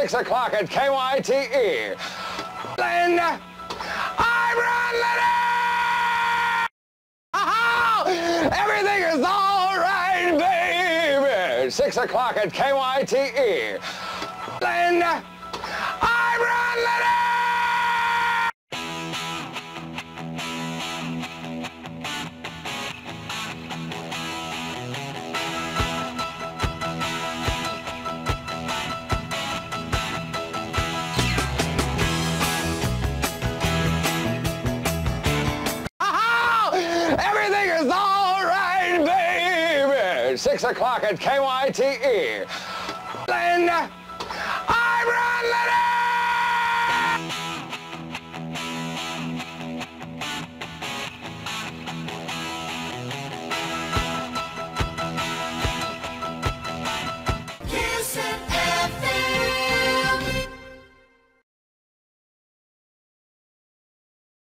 6 o'clock at KYTE. And I'm Ron Leonard! Everything is all right, baby. 6 o'clock at KYTE. And I'm Ron Leonard! Everything is all right, baby. 6 o'clock at KYTE. And I'm Ron Leonard!